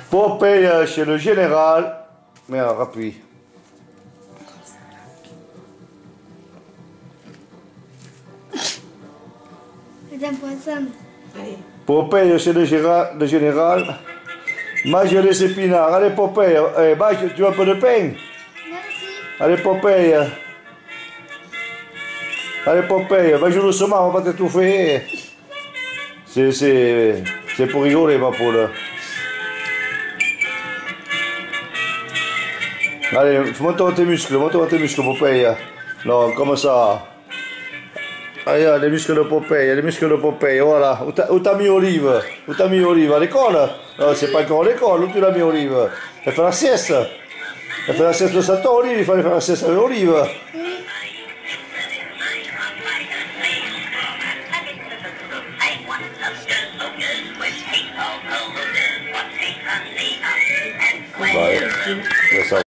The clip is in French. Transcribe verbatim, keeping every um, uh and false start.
Popeye chez le général. Merde, rapide. C'est un poisson. Popeye chez le, géra- le général. Mange les épinards. Allez, Popeye. Eh, mange, tu veux un peu de pain? Merci. Allez, Popeye. Allez, Popeye. Mange doucement, on va pas t'étouffer. C'est, c'est, c'est pour rigoler, ma poule. Allez, monte tes muscles, monte tes muscles, Popeye. Non, comme ça. Allez, les muscles de Popeye, les muscles de Popeye, voilà. Où t'as mis Olive? Où t'as mis Olive? À l'école? Non, c'est pas encore à l'école, où tu l'as mis Olive? Elle fait la sieste. Elle fait la sieste de sa Olive, il fallait faire la sieste avec Olive. Vai,